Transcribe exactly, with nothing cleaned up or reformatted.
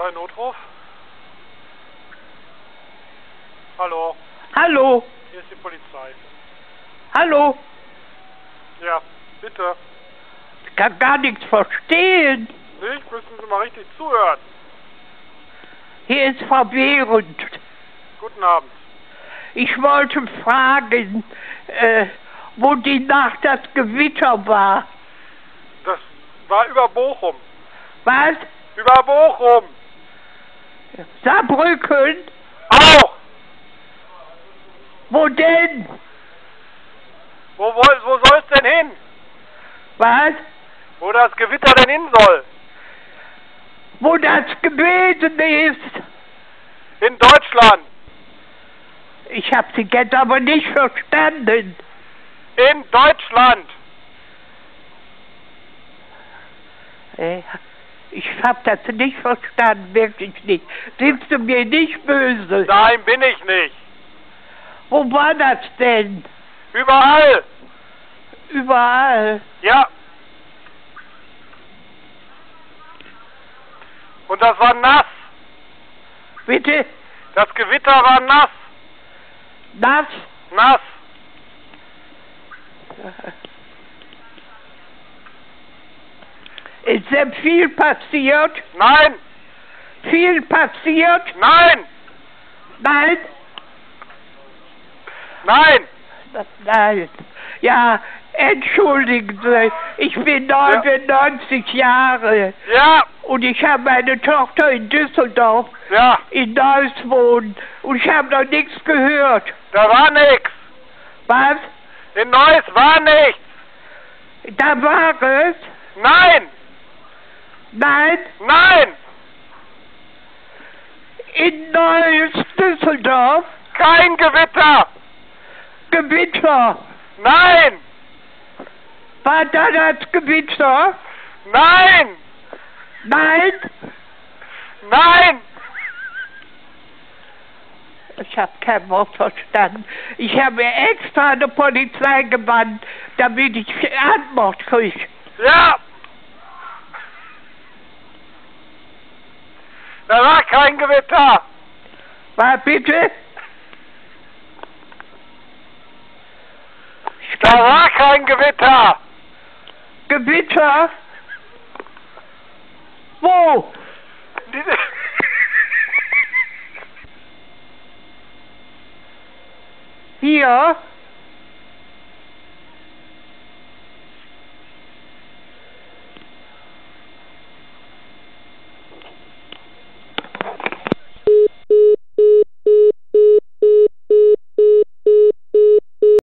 Polizeinotruf. Hallo, Hallo, hier ist die Polizei. hallo, Ja, bitte. ich kann gar nichts verstehen. Nicht? Müssen Sie mal richtig zuhören. Hier ist verwirrend. Guten Abend. Ich wollte fragen, äh, wo die Nacht das Gewitter war. Das war über Bochum. Was? Über Bochum. Saarbrücken? Auch. Wo denn? Wo, wo, wo soll es denn hin? Was? Wo das Gewitter denn hin soll? Wo das gewesen ist? In Deutschland. Ich habe Sie jetzt aber nicht verstanden. In Deutschland. Äh, Ich habe das nicht verstanden, wirklich nicht. Sind Sie mir nicht böse? Nein, bin ich nicht. Wo war das denn? Überall. Überall. Ja. Und das war nass. Bitte? Das Gewitter war nass. Nass? Nass. Ist denn viel passiert? Nein. Viel passiert? Nein. Nein? Nein. Nein. Ja, entschuldigen Sie, ich bin neunundneunzig Jahre Ja. und ich habe meine Tochter in Düsseldorf Ja. in Neuss wohnen und ich habe noch nichts gehört. Da war nichts. Was? In Neuss war nichts. Da war es? Nein. Nein? Nein. In Neuss, Düsseldorf? Kein Gewitter. Gewitter. Nein. War da das Gewitter? Nein. Nein? Nein. Ich habe kein Wort verstanden. Ich habe mir extra eine Polizei gewandt, damit ich Antwort kriege. Ja. Da war kein Gewitter. War bitte? Da war kein Gewitter. Gewitter? Wo? Diese- Hier?